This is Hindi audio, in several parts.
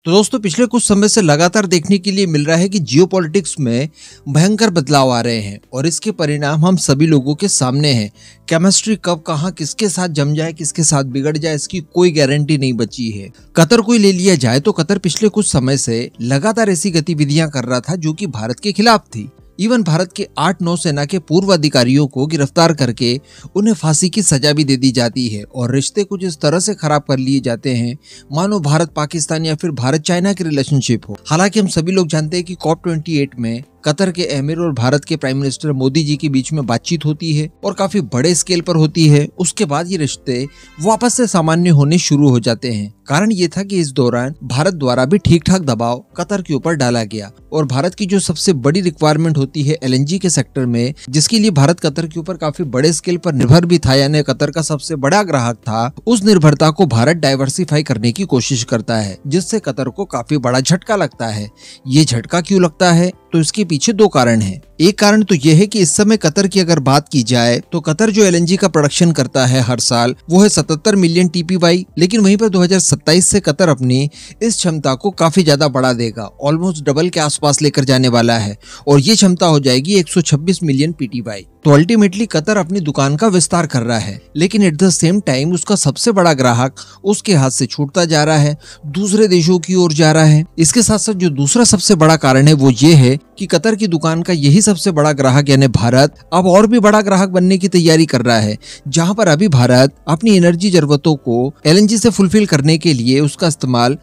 तो दोस्तों पिछले कुछ समय से लगातार देखने के लिए मिल रहा है कि जियोपॉलिटिक्स में भयंकर बदलाव आ रहे हैं और इसके परिणाम हम सभी लोगों के सामने हैं। केमिस्ट्री कब कहां किसके साथ जम जाए, किसके साथ बिगड़ जाए, इसकी कोई गारंटी नहीं बची है। कतर को ही ले लिया जाए तो कतर पिछले कुछ समय से लगातार ऐसी गतिविधियां कर रहा था जो कि भारत के खिलाफ थी। इवन भारत के 8 नौसेना के पूर्व अधिकारियों को गिरफ्तार करके उन्हें फांसी की सजा भी दे दी जाती है और रिश्ते कुछ इस तरह से खराब कर लिए जाते हैं मानो भारत पाकिस्तान या फिर भारत चाइना की रिलेशनशिप हो। हालांकि हम सभी लोग जानते हैं कि COP28 में कतर के एमिर और भारत के प्राइम मिनिस्टर मोदी जी के बीच में बातचीत होती है और काफी बड़े स्केल पर होती है। उसके बाद ये रिश्ते वापस से सामान्य होने शुरू हो जाते हैं। कारण ये था कि इस दौरान भारत द्वारा भी ठीक ठाक दबाव कतर के ऊपर डाला गया और भारत की जो सबसे बड़ी रिक्वायरमेंट होती है LNG के सेक्टर में, जिसके लिए भारत कतर के ऊपर काफी बड़े स्केल पर निर्भर भी था, यानी कतर का सबसे बड़ा ग्राहक था, उस निर्भरता को भारत डाइवर्सिफाई करने की कोशिश करता है, जिससे कतर को काफी बड़ा झटका लगता है। ये झटका क्यों लगता है? तो इसके पीछे दो कारण हैं। एक कारण तो यह है कि इस समय कतर की अगर बात की जाए तो कतर जो LNG का प्रोडक्शन करता है हर साल वो है 77 मिलियन TPY, लेकिन वहीं पर 2027 से कतर अपनी इस क्षमता को काफी ज्यादा बढ़ा देगा, ऑलमोस्ट डबल के आसपास लेकर जाने वाला है और ये क्षमता हो जाएगी 126 मिलियन PTY। तो अल्टीमेटली कतर अपनी दुकान का विस्तार कर रहा है, लेकिन एट द सेम टाइम उसका सबसे बड़ा ग्राहक उसके हाथ से छूटता जा रहा है, दूसरे देशों की ओर जा रहा है। इसके साथ साथ जो दूसरा सबसे बड़ा कारण है वो ये है कि कतर की दुकान का यही सबसे बड़ा ग्राहक यानी भारत अब और भी बड़ा ग्राहक बनने की तैयारी कर रहा है। जहां पर अभी भारत अपनी एनर्जी जरूरतों को LNG से फुलफिल करने के लिए उसका इस्तेमाल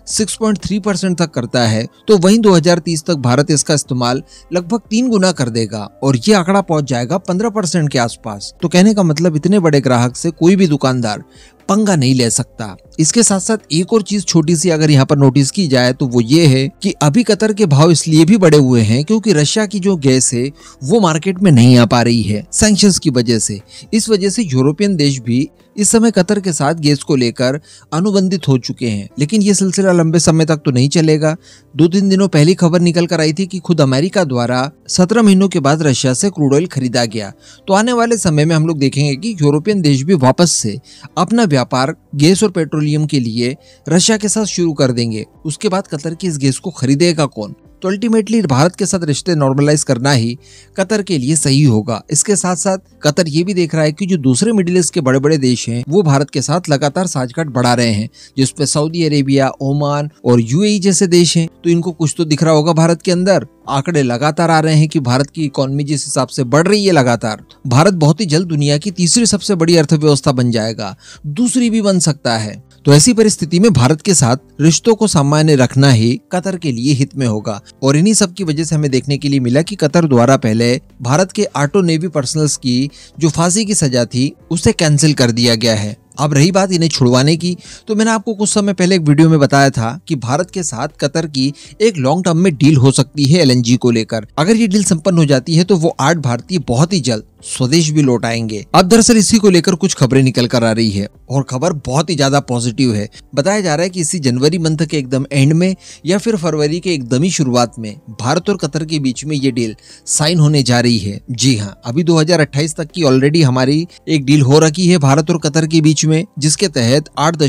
6.3% तक करता है, तो वहीं 2030 तक भारत इसका इस्तेमाल लगभग 3 गुना कर देगा और ये आंकड़ा पहुंच जाएगा 15% के आसपास। तो कहने का मतलब इतने बड़े ग्राहक से कोई भी दुकानदार पंगा नहीं ले सकता। इसके साथ साथ एक और चीज छोटी सी अगर यहाँ पर नोटिस की जाए तो वो ये है कि अभी कतर के भाव इसलिए भी बढ़े हुए हैं क्योंकि रशिया की जो गैस है वो मार्केट में नहीं आ पा रही है सैंक्शंस की वजह से। इस वजह से यूरोपियन देश भी इस समय कतर के साथ गैस को लेकर अनुबंधित हो चुके हैं, लेकिन ये सिलसिला लंबे समय तक तो नहीं चलेगा। 2-3 दिनों पहली खबर निकल कर आई थी कि खुद अमेरिका द्वारा 17 महीनों के बाद रशिया से क्रूड ऑयल खरीदा गया। तो आने वाले समय में हम लोग देखेंगे कि यूरोपियन देश भी वापस से अपना व्यापार गैस और पेट्रोलियम के लिए रशिया के साथ शुरू कर देंगे। उसके बाद कतर की इस गैस को खरीदेगा कौन? तो अल्टीमेटली भारत के साथ रिश्ते नॉर्मलाइज करना ही कतर के लिए सही होगा। इसके साथ साथ कतर ये भी देख रहा है कि जो दूसरे मिडिल ईस्ट के बड़े बड़े देश हैं वो भारत के साथ लगातार साझगांठ बढ़ा रहे हैं, जिसपे सऊदी अरेबिया, ओमान और UAE जैसे देश हैं। तो इनको कुछ तो दिख रहा होगा भारत के अंदर। आंकड़े लगातार आ रहे हैं कि भारत की इकोनॉमी जिस हिसाब से बढ़ रही है लगातार, भारत बहुत ही जल्द दुनिया की तीसरी सबसे बड़ी अर्थव्यवस्था बन जाएगा, दूसरी भी बन सकता है। तो ऐसी परिस्थिति में भारत के साथ रिश्तों को सामान्य रखना ही कतर के लिए हित में होगा और इन्हीं सब की वजह से हमें देखने के लिए मिला कि कतर द्वारा पहले भारत के 8 नेवी पर्सनल्स की जो फांसी की सजा थी उसे कैंसिल कर दिया गया है। अब रही बात इन्हें छुड़वाने की, तो मैंने आपको कुछ समय पहले एक वीडियो में बताया था कि भारत के साथ कतर की एक लॉन्ग टर्म में डील हो सकती है LNG को लेकर। अगर ये डील संपन्न हो जाती है तो वो 8 भारतीय बहुत ही जल्द स्वदेश भी लौट आएंगे। अब दरअसल इसी को लेकर कुछ खबरें निकल कर आ रही है और खबर बहुत ही ज्यादा पॉजिटिव है। बताया जा रहा है कि इसी जनवरी मंथ के एकदम एंड में या फिर फरवरी के एकदम ही शुरुआत में भारत और कतर के बीच में ये डील साइन होने जा रही है। जी हाँ, अभी 2028 तक की ऑलरेडी हमारी एक डील हो रखी है भारत और कतर के बीच में, जिसके तहत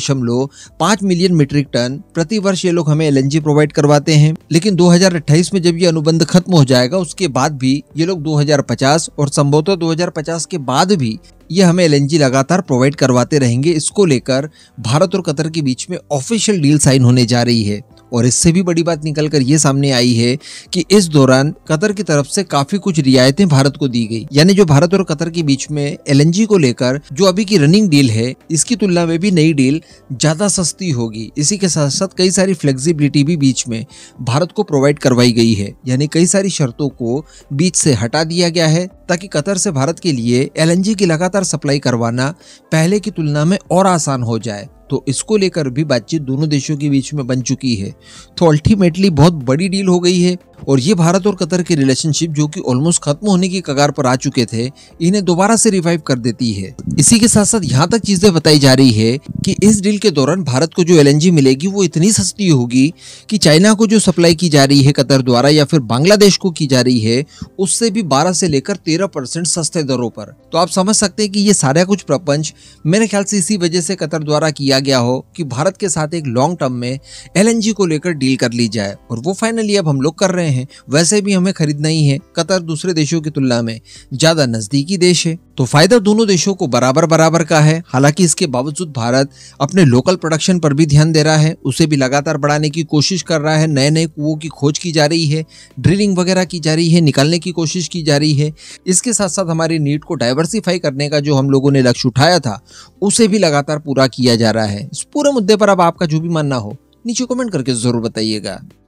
8.5 मिलियन मीट्रिक टन प्रति वर्ष ये लोग हमें LNG प्रोवाइड करवाते हैं। लेकिन 2028 में जब ये अनुबंध खत्म हो जाएगा उसके बाद भी ये लोग 2050 और संभवतः 2050 के बाद भी ये हमें LNG लगातार प्रोवाइड करवाते रहेंगे। इसको लेकर भारत और कतर के बीच में ऑफिशियल डील साइन होने जा रही है और इससे भी बड़ी बात निकल कर ये सामने आई है कि इस दौरान कतर की तरफ से काफी कुछ रियायतें भारत को दी गई। यानी जो भारत और कतर के बीच में LNG को लेकर जो अभी की रनिंग डील है इसकी तुलना में भी नई डील ज्यादा सस्ती होगी। इसी के साथ साथ कई सारी फ्लेक्सिबिलिटी भी बीच में भारत को प्रोवाइड करवाई गई है, यानी कई सारी शर्तों को बीच से हटा दिया गया है ताकि कतर से भारत के लिए LNG की लगातार सप्लाई करवाना पहले की तुलना में और आसान हो जाए। तो इसको लेकर भी बातचीत दोनों देशों के बीच में बन चुकी है। तो अल्टीमेटली बहुत बड़ी डील हो गई है और ये भारत और कतर के रिलेशनशिप जो कि ऑलमोस्ट खत्म होने की कगार पर आ चुके थे, इन्हें दोबारा से रिवाइव कर देती है। इसी के साथ साथ यहाँ तक चीजें बताई जा रही है कि इस डील के दौरान भारत को जो एलएनजी मिलेगी वो इतनी सस्ती होगी कि चाइना को जो सप्लाई की जा रही है कतर द्वारा या फिर बांग्लादेश को की जा रही है उससे भी 12 से लेकर 13% सस्ते दरों पर। तो आप समझ सकते हैं कि ये सारा कुछ प्रपंच मेरे ख्याल से इसी वजह से कतर द्वारा किया गया हो कि भारत के साथ एक लॉन्ग टर्म में एलएनजी को लेकर डील कर ली जाए, और वो फाइनली अब हम लोग कर रहे हैं। वैसे भी हमें खरीदना ही है, कतर दूसरे देशों की तुलना में ज्यादा नजदीकी देश है, तो फायदा दोनों देशों को बराबर बराबर का है। हालांकि इसके बावजूद भारत अपने लोकल प्रोडक्शन पर भी ध्यान दे रहा है, उसे भी लगातार बढ़ाने की कोशिश कर रहा है। नए नए कुओं की खोज की जा रही है, ड्रिलिंग वगैरह की जा रही है, निकालने की कोशिश की जा रही है। इसके साथ साथ हमारी नीड को डाइवर्सिफाई करने का जो हम लोगों ने लक्ष्य उठाया था उसे भी लगातार पूरा किया जा रहा है। इस पूरे मुद्दे पर अब आपका जो भी मानना हो नीचे कमेंट करके जरूर बताइएगा।